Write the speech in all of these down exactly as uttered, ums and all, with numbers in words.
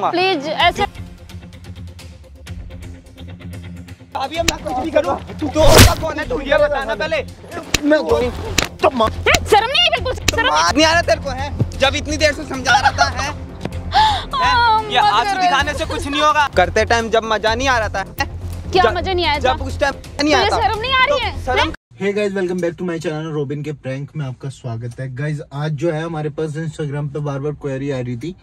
Please ऐसे अभी हम ना कुछ भी करो। तू तो कौन है? तू ये बताना पहले। मैं तो शर्म नहीं है बिल्कुल, शर्म नहीं आ रहा तेरे को है? जब इतनी देर से समझा रहा था है, है? ये आंसू दिखाने से कुछ नहीं होगा। करते टाइम जब मजा नहीं आ रहा था, क्या मजा नहीं आया? जब उस टाइम नहीं आता, शर्म नहीं आ रही है? Hey guys, welcome back to my channel Robin के प्रैंक में आपका स्वागत है। गाइस आज जो है हमारे पास इंस्टाग्राम पे बार बार क्वेरी आ रही थी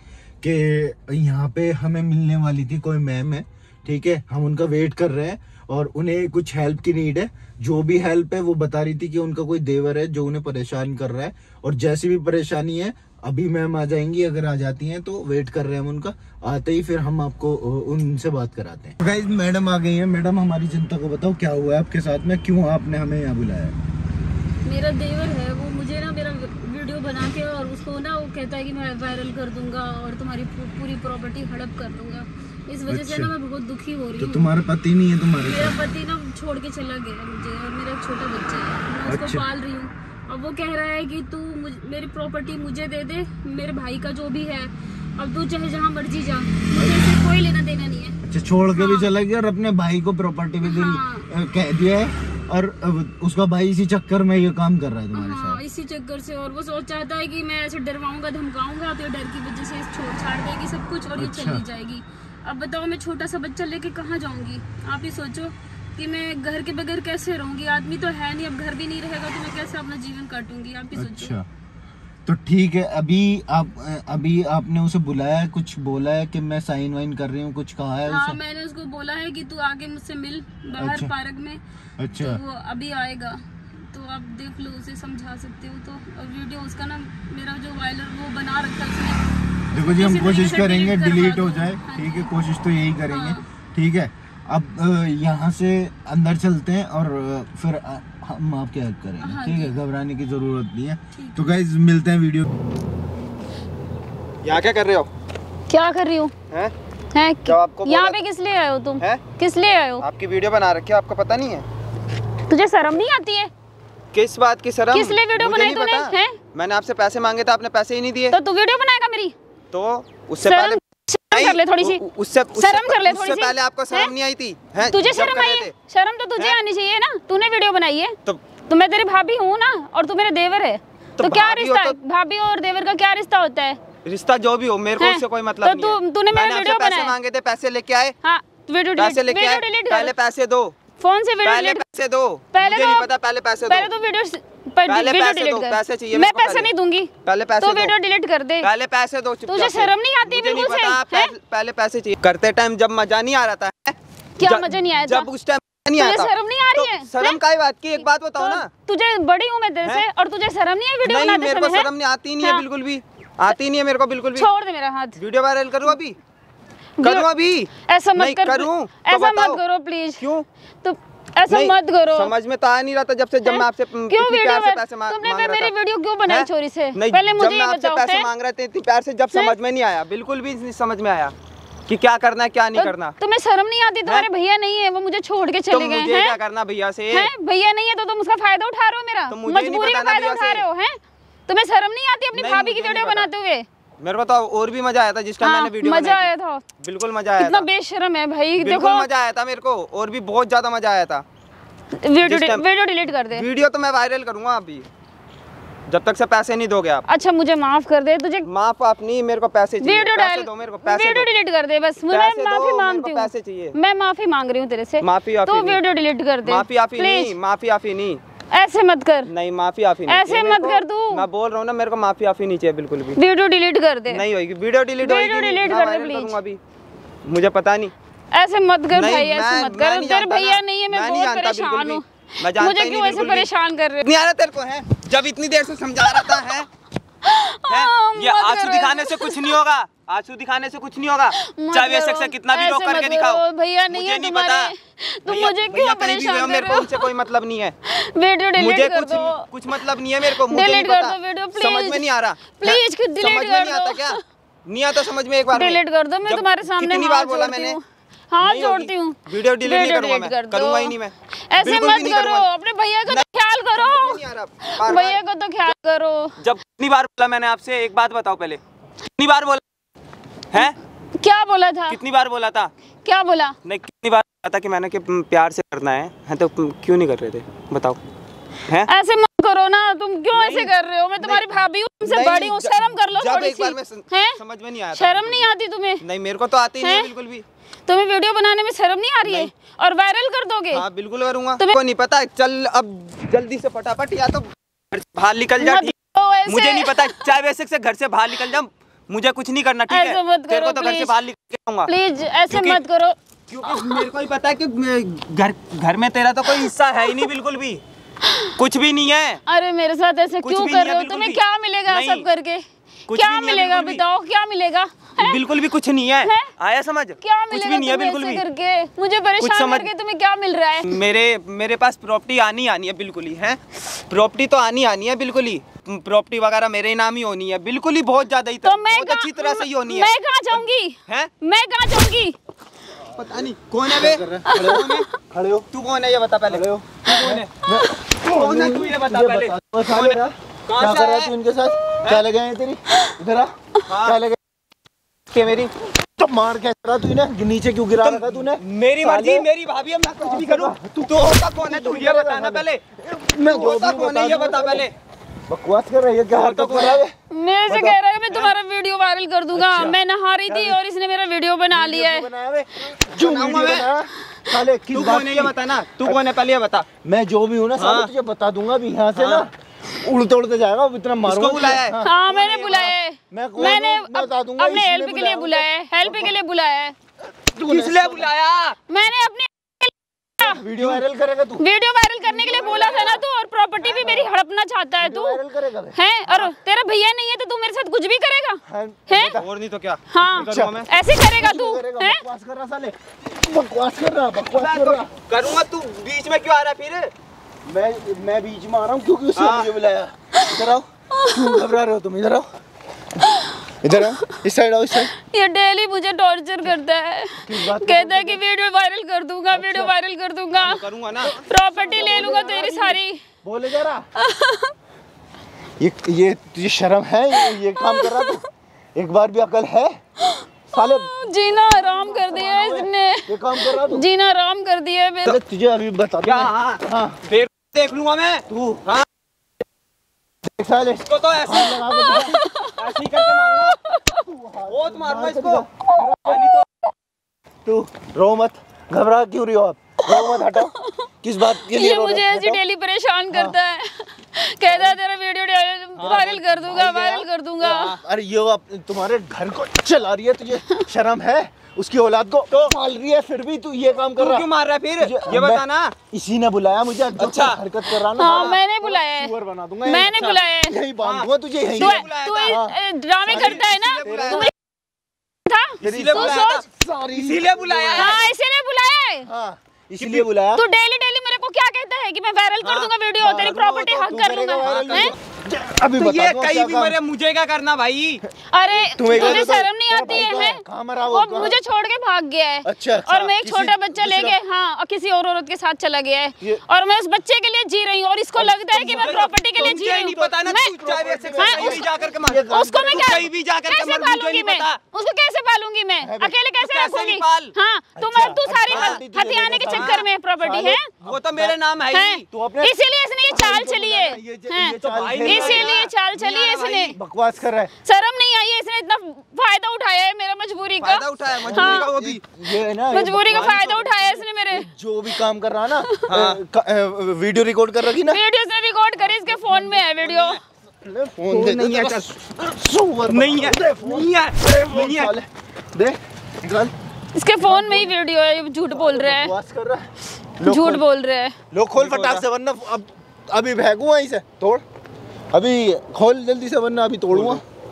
कि यहाँ पे हमें मिलने वाली थी कोई मैम है, ठीक है, हम उनका वेट कर रहे हैं और उन्हें कुछ हेल्प की नीड है। जो भी हेल्प है वो बता रही थी कि उनका कोई देवर है जो उन्हें परेशान कर रहा है, और जैसी भी परेशानी है अभी मैम आ जाएंगी, अगर आ जाती हैं तो वेट कर रहे हैं हम उनका। आते ही फिर हम आपको उनसे बात कराते हैं। गाइस मैडम आ गई हैं। मैडम हमारी जनता को बताओ क्या हुआ है आपके साथ में, क्यों आपने हमें यहाँ बुलाया है? मेरा देवर है, वो मुझे ना मेरा वीडियो बना के और उसको ना वो कहता है कि मैं वायरल कर दूंगा और तुम्हारी पूरी प्रॉपर्टी हड़प कर दूंगा। इस वजह अच्छा। से ना मैं बहुत दुखी हो रही हूँ। तो तुम्हारा पति नहीं है तुम्हारे? मेरा पति ना छोड़ के चला गया मुझे, और मेरा एक छोटा बच्चा है, मैं उसको अच्छा। पाल रही हूँ। अब वो कह रहा है कि तू मेरी प्रॉपर्टी मुझे दे दे, मेरे भाई का जो भी है, अब तू चाहे जहाँ मर्जी जा, मुझे इससे कोई लेना देना नहीं है। अच्छा, छोड़ के हाँ। भी चला गया और अपने भाई को प्रॉपर्टी भी हाँ। कह दिया है, और उसका भाई इसी चक्कर में ये काम कर रहा है तुम्हारे हाँ, साथ? इसी चक्कर से। और वो सोच चाहता है कि मैं ऐसे डरवाऊंगा धमकाऊंगा तो डर की वजह से छोड़ छाड़ देगी सब कुछ और ये अच्छा। चली जाएगी। अब बताओ मैं छोटा सा बच्चा लेके कहाँ जाऊंगी? आप ही सोचो कि मैं घर के बगैर कैसे रहूंगी? आदमी तो है नहीं, अब घर भी नहीं रहेगा तो मैं कैसे अपना जीवन काटूंगी? आप ही सोचो। अच्छा तो ठीक है, अभी आप अभी आपने उसे बुलाया है, कुछ बोला है कि मैं साइन वाइन कर रही हूँ, कुछ कहा है हाँ, उसे? मैंने उसको बोला है कि तू आगे मुझसे मिल बाहर अच्छा। पार्क में। अच्छा। तो वो अभी आएगा, तो आप देख लो, उसे समझा सकते हो तो। और वीडियो उसका ना मेरा जो वायरल वो बना रखा है उसने। देखो जी, हम किसी कोशिश तरीके से करेंगे delete डिलीट करवा हो दो। जाए, हाँ ठीक जी। है, कोशिश तो यही करेंगे। हाँ। ठीक है, अब अ, यहाँ से अंदर चलते हैं और अ, फिर अ, हम आपकी हेल्प करेंगे। हाँ ठीक है, जी। घबराने की जरूरत नहीं है। ठीक तो गाइज मिलते हैं वीडियो। यहाँ क्या कर रहे हो? क्या कर रही हूँ? हैं? है जब आपको बोला- यहाँ पे किस लिए आए हो तुम? हैं? किस लिए आए हो? आपकी वीडियो बना रखी है, आपको पता नहीं है? तुझे शर्म नहीं आती है? किस बात की शर्म? किस लिए वीडियो मुझे बनाई नहीं तूने? पता। हैं? मैंने आपसे पैसे मांगे थे, आपने पैसे ही नहीं दिए। तो तू वीडियो बनाएगा मेरी? तो उससे शर्म- पहले शर्म कर ले थोड़ी सी। उ- उससे शर्म कर ले थोड़ी उससे सी। पहले आपको शर्म हैं? नहीं आई थी? हैं? तुझे जब शर्म कर आई रहे है? थे। शर्म तो तुझे हैं? आनी चाहिए ना, तूने वीडियो बनाई है तो तो मैं तेरी भाभी हूँ ना, और तू मेरे देवर है। तो तो क्या भाभी हो रिश्ता है? तो- भाभी और देवर का क्या रिश्ता होता है? रिश्ता जो भी हो, मेरे को हैं? उससे कोई मतलब तो नहीं तू- है। तूने मेरा मैंने आपसे वीडियो पैसे बनाया। मांगे थे, पैसे लेके आए। हाँ, वीडियो पैसे डिलीट लेके वीडियो आए। डिलीट पहले कर। पैसे दो। फोन से वीडियो पहले डिलीट। पैसे दो। पहले मुझे तो- नहीं पता, पहले पैसे दो। पहले तो वीडियो पहले वीडियो पैसे डिलीट दो, कर। पैसे चाहिए मैं मेरे को पैसे पहले। नहीं दूंगी। पहले पैसे तो दो। वीडियो डिलीट कर दे। पहले पैसे दो। चुपचाप तुझे से। शर्म नहीं आती मुझे नहीं बिल्कुल से? पता, हैं? पहले- पहले पैसे चाहिए। करते टाइम जब मजा नहीं आ रहा था, हैं? क्या जब- मजा नहीं आया था? जब उस टाइम नहीं तुझे आता। शर्म नहीं आ रही तो है? शर्म हैं? काय बात की? एक बात बताओ तो ना। तुझे बड़ी हूँ मैं तेरे से, हैं? और तुझे शर्म नहीं है वीडियो नहीं, बनाते मेरे को समय? हैं? शर्म नहीं आती, नहीं है हाँ। बिल्कुल भी आती नहीं है मेरे को बिल्कुल भी। छोड़ दे मेरा हाथ। वीडियो वायरल करूँ अभी? करूँ अभी? ऐसा मत नहीं कर। करूँ तो ऐसा बताओ। मत करो प्लीज। क्यों? तो ऐसा नहीं, मत करो। समझ में तो आ नहीं रहा था जब से जब मैं आपसे क्यों इतनी वीडियो प्यार से में- पैसे मांग तुमने मांग रहा मेरी था। वीडियो क्यों बनाई हैं? चोरी से? नहीं, पहले जब मुझे मैं ये आपसे बताओ। पैसे हैं? मांग रहे थे इतनी प्यार से, जब हैं? समझ में नहीं आया, बिल्कुल भी नहीं समझ में आया कि क्या करना है क्या नहीं तो करना। तुम्हें शर्म नहीं आती? तुम्हारे भैया नहीं है, वो मुझे छोड़ के तो चले गए मुझे हैं। क्या करना भैया से? हैं? भैया नहीं है तो तुम उसका फायदा उठा रहे हो मेरा? तो मुझे नहीं मजबूरी का पता ना फायदा भैया उठा से। रहे हो? हैं? तुम्हें शर्म नहीं आती अपनी नहीं, भाभी की मुझे वीडियो नहीं पता। बनाते हुए? मेरे को तो और भी मजा आया था जिस टाइम हाँ, मैंने वीडियो मजा बनाई आया थी। था। बिल्कुल मजा आया कितना था। बेशर्म है भाई। बिल्कुल देखो मजा आया था मेरे को, और भी बहुत ज्यादा मजा आया था। वीडियो जिस टाइम- वीडियो डिलीट कर दे। वीडियो तो मैं वायरल करूंगा अभी, जब तक से पैसे नहीं दोगे आप। अच्छा मुझे माफ कर दे। तुझे माफ आप नहीं, मेरे को पैसे चाहिए। वीडियो पैसे डाल दो मेरे को, पैसे वीडियो दो। डिलीट कर दे बस। मैं पैसे दो, माफी मेरे मांगती को हूँ। पैसे चाहिए। मैं माफी मांग रही हूँ तेरे से। माफी आफी तो नहीं। वीडियो डिलीट कर दे माफी आफी नहीं, प्लीज। माफी आफी नहीं, ऐसे मत कर। नहीं माफी आफी नहीं। ऐसे ये मेरे मत को- कर तू। मैं बोल रहा हूँ ना, मेरे को माफी आफी नहीं चाहिए बिल्कुल भी। वीडियो डिलीट कर दे। नहीं होगी वीडियो डिलीट होगी। वीडियो डिलीट मैं कर दे वायरल प्लीज। करूंगा अभी, मुझे पता नहीं। ऐसे मत कर नहीं, भाई, ऐसे मैं- मत मैं कर। नहीं तेरे जानता भैया ना। नहीं है, मैं मैं नहीं बहुत जानता बिल्कुल परेशान भी। हूँ। मैं जानता मुझे ही क्यों नहीं ऐसे बिल्कुल भी। परेशान कर रहे हो? नहीं आ रहा तेरे को है? जब इतनी देर से समझा रहा था है, है? हाँ, ये मत आंसू करो दिखाने ऐसे। से कुछ नहीं होगा, आंसू दिखाने से कुछ नहीं होगा। मत चाहे वे करो, शख्स कितना भी रोक ऐसे करके मत दिखाओ, करो। भैया नहीं मुझे है नहीं तुम्हारे। पता। तुम भैया- मुझे भैया क्यों कहीं भी हुए हो, परेशान मेरे कर को रहे उनसे हो? कोई मतलब नहीं है। वीडियो डिलीट मुझे कर कुछ दो। कुछ मतलब नहीं है मेरे को, मुझे डिलीट नहीं कर पता। दो वीडियो समझ प्लीज। में नहीं आ रहा। प्लीज समझ डिलीट में कर नहीं आता दो। क्या? नहीं आता समझ में एक बार में? डिलीट कर दो। मैं जब तुम्हारे सामने कितनी हाथ बार बोला जोड़ती मैंने? हूँ। हाथ नहीं होगी। जोड़ती हूँ। वीडियो डिलीट नहीं करूंगा मैं, कर दो। करूंगा ही नहीं मैं। ऐसे बिल्कुल भी मत नहीं करो। करूंगा। अपने भैया का तो ख्याल करो। नहीं आ रहा। बार- भैया बार। को तो ख्याल करो। जब कितनी बार बोला मैंने आपसे? एक बात बताओ पहले, कितनी बार बोला है? क्या बोला था? कितनी बार बोला था? क्या बोला? नहीं, कितनी बार बोला था कि मैंने कि प्यार से करना है, है तो क्यों नहीं कर रहे थे बताओ? हैं? ऐसे मत करो ना, तुम क्यों ऐसे कर रहे हो? मैं तुम्हारी भाभी हूँ, तुमसे बड़ी हूँ, शर्म कर लो थोड़ी सी। हैं? समझ में नहीं आया। शर्म नहीं आती तुम्हें? नहीं, मेरे को तो आती नहीं है बिल्कुल भी। तुम्हें वीडियो बनाने में शर्म नहीं आ रही है? और वायरल कर दोगे? हाँ बिल्कुल करूँगा। तुम्हें नहीं पता? चल अब जल्दी से फटाफट, या तो घर से बाहर निकल जा। मुझे नहीं पता, चाहे वैसे से घर से बाहर निकल जा, मुझे कुछ नहीं करना, ठीक है? ऐसे मत तेरे करो, को तो घर से बाहर निकल जाऊंगा। प्लीज ऐसे मत करो, क्योंकि मेरे को ही पता है कि घर घर में तेरा तो कोई हिस्सा है ही नहीं, बिल्कुल भी कुछ भी नहीं है। अरे मेरे साथ ऐसे क्यों कर रहे हो? तुम्हें क्या मिलेगा सब करके? क्या मिलेगा बताओ, क्या मिलेगा? बिल्कुल भी कुछ नहीं है, आया समझ? क्या कुछ भी नहीं है बिल्कुल भी करके। मुझे परेशान करके तुम्हें क्या मिल रहा है? मेरे मेरे पास प्रॉपर्टी आनी आनी है बिल्कुल ही, है प्रॉपर्टी तो आनी आनी है बिल्कुल ही। प्रॉपर्टी वगैरह मेरे नाम ही होनी है बिल्कुल ही, बहुत ज्यादा ही, तो मैं बहुत अच्छी तरह से ही होनी है। मैं कहाँ जाऊंगी? हैं? मैं कहाँ जाऊंगी? पता नहीं कौन है बे? खड़े हो? तू कौन है ये बता पहले। तू कौन है? कौन है तू ये बता पहले। क्या कर रहा है तू इनके साथ? क्या लगे हैं तेरी? इधर आ। क्या लगे के मेरी? तो मार क्या रहा तू इन्हें? नीचे क्यों गिरा रखा तूने? मेरी मर्जी, मेरी भाभी, अब मैं कुछ भी करूं। तू तो होता कौन है? तू ये बताना पहले। मैं होता कौन है ये बता पहले। बकवास कर रही है, क्या हरकत कर रहा है? मेरे से कह रहा है मैं तुम्हारा वीडियो वायरल कर दूंगा। मैं नहा रही थी और इसने मेरा वीडियो बना लिया है। क्यों वीडियो बनाया? साले किस तू बात कौन है ये बता ना। तू कौन है पहले ये बता। मैं जो भी हूँ ना साले तुझे बता दूंगा भी, यहाँ से ना उड़ते उड़ते जाएगा, इतना मारूंगा। किसको बुलाया है? हाँ मैंने बुलाया है, मैं मैंने बता दूंगा अपने हेल्प के लिए बुलाया है, हेल्प के लिए बुलाया है। किस लिए बुलाया? मैंने अपने वीडियो वायरल करेगा तू? वीडियो वायरल करने के लिए बोला था ना तू, और प्रॉपर्टी भी मेरी हड़पना चाहता है तू। वायरल करेगा है? और तेरा भैया नहीं है तो तू मेरे साथ कुछ भी करेगा? है? और नहीं तो क्या? हाँ ऐसे करेगा तू? है? बकवास कर रहा साले, बकवास कर रहा, बकवास कर रहा। करूंगा, तू बीच में क्यों आ रहा फिर? मैं मैं बीच में आ रहा हूँ क्योंकि उसने मुझे बुलाया। इधर आओ, क्यों घबरा रहे हो तुम? इधर आओ, इधर आओ, इस साइड आओ, इस साइड। ये डेली मुझे टॉर्चर करता है, कहता है कि वीडियो वायरल कर दूंगा, वीडियो वायरल कर दूंगा, करूंगा ना, प्रॉपर्टी ले लूंगा तेरी सारी। बोले जरा ये ये तुझे शर्म है? ये, ये काम कर रहा तू? एक बार भी अकल है? साले जीना आराम कर दिया है इसने, ये काम कर रहा तू? जीना आराम कर दिया है मेरा। तुझे अभी बता क्या? हाँ हाँ फिर देख लूंगा मैं। तू हाँ साले इसको तो ऐसे ऐसे ही करके मारूंगा, बहुत मारूंगा इसको। तो तू रो मत, घबरा क्यों रही हो आप? रो मत, हटाओ। किस बात के लिए ये रो मुझे रहे हो? ऐसी डेली परेशान करता है, कहता है तेरा वीडियो वायरल कर दूंगा, वायरल कर दूंगा। अरे ये आप तुम्हारे घर को चला रही है, तुझे शर्म है? उसकी औलाद को तो पाल रही है, फिर भी तू ये काम कर रहा है। क्यों मार रहा है फिर? ये बता ना। इसी ने बुलाया मुझे। अच्छा हरकत कर रहा ना। हाँ मैंने बुलाया है, सुअर बना दूंगा, मैंने बुलाया है। यही बांधूंगा तुझे, यही। तू तू ड्रामे करता है ना, तुम्हें था? इसीलिए बुलाया था, इसीलिए बुलाया है। हाँ इसीलिए बुलाया है। हाँ इसीलिए बुलाया। तू डेली डेली मेरे को क्या कहता है कि मैं वायरल कर दूंगा वीडियो, तेरी प्रॉपर्टी हक कर लूंगा। हैं? अभी तो बता ये दूं कहीं क्या भी काम? मेरे मुझे क्या करना भाई? अरे तुम्हें तुझे तो- शर्म नहीं आती है? हैं? कहाँ मरा वो? वो कहाँ? मुझे छोड़ के भाग गया है। अच्छा, अच्छा। और मैं एक किसी छोटा बच्चा दूसरा- लेके हाँ और किसी और औरत के साथ चला गया है, ये- और मैं उस बच्चे के लिए जी रही हूँ, और इसको लगता है कि मैं प्रॉपर्टी के लिए जी रही नहीं हूँ। पता ना, मैं तू चाहे ऐसे हाँ, कहीं भी जाकर के मार। उसको मैं क्या कहीं भी जाकर के कैसे मार, मुझे पालूंगी नहीं मैं? पता। उसको कैसे पालूंगी मैं? अकेले कैसे कैसे रखूंगी? नहीं पाल? हाँ तुम अच्छा, तू सारी अच्छा, हथ- हथियाने के चक्कर में प्रॉपर्टी है। वो तो मेरे नाम है ही। तू अपने इसीलिए इसने ये चाल चली है, ये- ये हैं? चाल भाई खेल रहा है। इसीलिए चाल चली है इसने। बकवास कर रहा है। शर्म नहीं आई है? इसने इतना फायदा उठाया है मेरा मजबूरी का। फायदा उठाया मजबूरी हाँ। का, वो भी ये है ना, मजबूरी का फायदा उठाया है इसने मेरे। जो भी काम कर रहा है ना, क- अ, वीडियो रिकॉर्ड कर रखी ना। वीडियो से रिकॉर्ड करे, इसके फोन में है वीडियो। फोन दे, नहीं है, तेरा सुअर नहीं है, दे फोन। नहीं है, नहीं है। साले, दे निकाल। इसके फोन में ही वीडियो है, ये झूठ बोल रहा है, बकवास कर रहा है। लोग झूठ खोल- बोल रहा है। लोग खोल फटाक से, वरना अब अभी भागूंगा वहीं से। तोड़ अभी, खोल जल्दी से, वरना अभी तोड़ूंगा।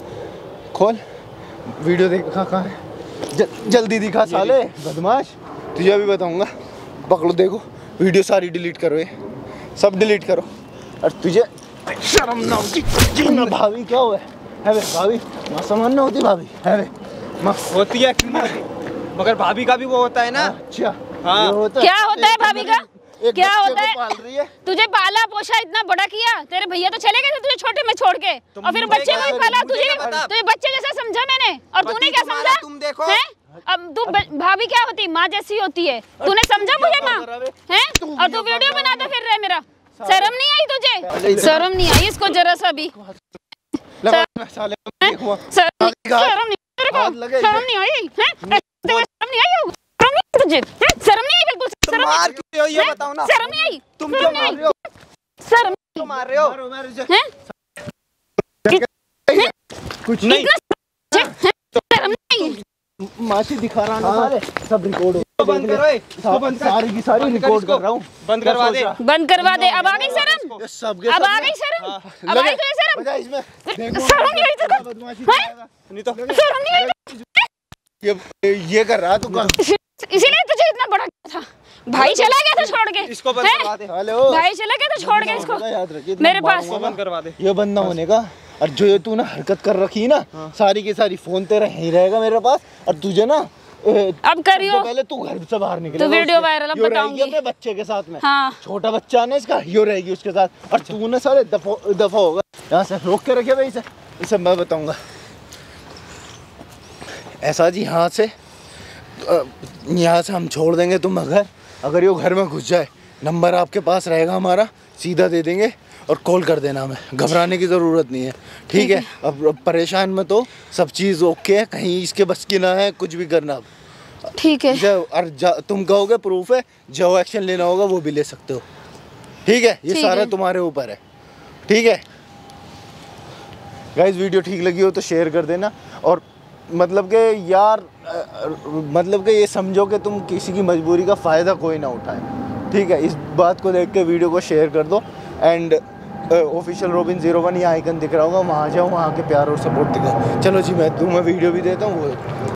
खोल वीडियो देख, कहाँ कहाँ है? ज, जल्दी दिखा साले बदमाश, तुझे अभी बताऊंगा। पकड़ो, देखो वीडियो सारी डिलीट करो, ये सब डिलीट करो। और तुझे शर्म ना होती? जी ना भाभी, क्या हुआ है बे? भाभी माँ समान ना होती भाभी है बे? माँ होती है, क्यों नहीं होती? मगर भाभी का भी वो होता है ना। अच्छा हाँ। ये होता क्या होता है भाभी का? एक क्या बच्चे होता को है? पाल रही है। तुझे पाला पोषा इतना बड़ा किया, तेरे भैया तो चले गए थे तुझे छोटे में छोड़ के, और फिर मुझे बच्चे क्या- को भी पाला। मुझे तुझे क्या पता? तुझे बच्चे जैसा समझा मैंने, और पति तूने क्या तुम्हारा समझा? तुम देखो। हैं? अब तू ब- भाभी क्या होती, माँ जैसी होती है। तूने समझा मुझे माँ हैं? और तू वीडियो बनाता फिर रहे मेरा, शर्म नहीं आई तुझे? शर्म नहीं आई इसको जरा सा भी? लगा साले को हैं? हुआ। शर्म शर्म नहीं तेरे को? हाथ लगे शर्म नहीं आई हैं? तेरे को शर्म नहीं आई? शर्म नहीं आई तुझे? हैं? शर्म नहीं आई बिल्कुल? तुम शर्म मार नहीं क्यों रहे हो ये हैं? बताओ ना। शर्म नहीं आई? तुम शर्म क्यों नहीं मार आई? रहे हो? शर्म क्यों मार रहे हो? मारो, मारो इसे। हैं? कुछ नहीं हैं? शर्म नहीं आई? मासी दिखा रहा ना सारे, सब रिकॉर्ड इसको बंद करो, ए, इसको बंद कर। सारी की सारी बंद कर रिकॉर्ड इसको। कर रहा हूँ। बंद करवा दे। बंद करवा दे। अब आ गई शर्म? ये सबके अब सब आ में- गई शर्म? हाँ। अब आई तुझे शर्म? बजा इसमें। देखो, शर्म नहीं आई तुझे? बदमाशी हैं? करेगा। नहीं तो शर्म नहीं आई? ये ये कर रहा तू काम। इसी- इसीलिए तुझे इतना बड़ा किया था। भाई चला गया था छोड़ के। इसको बंद हैं? करवा दे। हेलो, भाई चला गया था छोड़ के इसको याद रखिए मेरे पास। इसको बंद करवा दे। ये बंदा होने का। और जो ये तू ना हरकत कर रखी ना, सारी की सारी फोन तेरा यहीं रहेगा मेरे पास। और तुझे ना ए, अब करियो। सबसे पहले तू घर से बाहर निकले तो वीडियो वायरल अब बताऊंगी। अपने बच्चे के साथ में। हाँ। छोटा बच्चा ना इसका, यो रहेगी उसके साथ। और तू ना सारे दफा दफा होगा यहाँ से। रोक के रखे भाई इसे, इसे मैं बताऊंगा। ऐसा जी यहाँ से अ, यहाँ से हम छोड़ देंगे तुम। अगर अगर ये घर में घुस जाए, नंबर आपके पास रहेगा हमारा, सीधा दे देंगे और कॉल कर देना हमें। घबराने की ज़रूरत नहीं है, ठीक है? अब अब परेशान मत हो, सब चीज़ ओके है, कहीं इसके बस की ना है कुछ भी करना। अब ठीक है। जो और जा- तुम कहोगे प्रूफ है, जो एक्शन लेना होगा वो भी ले सकते हो, ठीक है? ये ठीक सारा है। तुम्हारे ऊपर है, ठीक है? गाइस वीडियो ठीक लगी हो तो शेयर कर देना। और मतलब कि यार अ, मतलब कि ये समझो कि तुम किसी की मजबूरी का फ़ायदा कोई ना उठाए, ठीक है? इस बात को देख के वीडियो को शेयर कर दो। And official Robin zero one ये आइकन दिख रहा होगा, वहाँ जाओ, वहाँ के प्यार और सपोर्ट दिखाओ। चलो जी, मैं तुम्हें वीडियो भी देता हूँ वो